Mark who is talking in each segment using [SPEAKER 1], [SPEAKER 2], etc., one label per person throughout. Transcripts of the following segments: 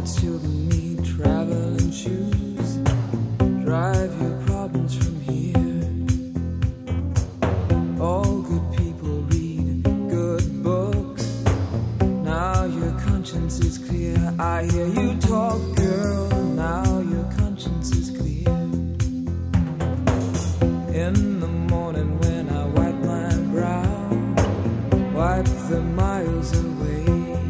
[SPEAKER 1] children need traveling shoes. Drive your problems from here. All good people read good books. Now your conscience is clear. I hear you talk, girl. Now your conscience is clear. In the morning when I wipe my brow, wipe the miles away.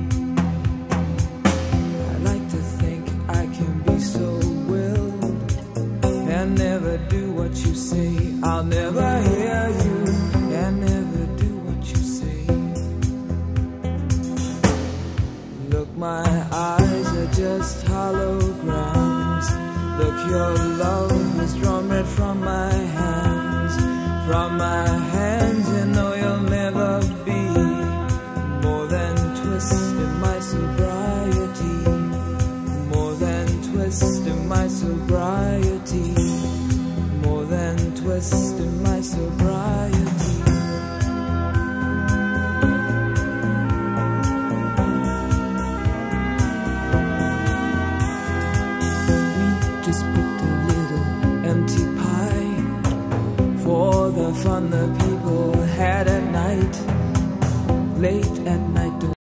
[SPEAKER 1] I like to think I can be so willed and never do what you say. I'll never hear you and never do what you say. Look, my eyes are just holograms. Look, your love has drawn red from my hands. From my hands, you know you'll never be more than twist in my sobriety. More than twist in my sobriety. More than twist in my sobriety. We just picked a little empty pie for the fun the people had at night, late at night.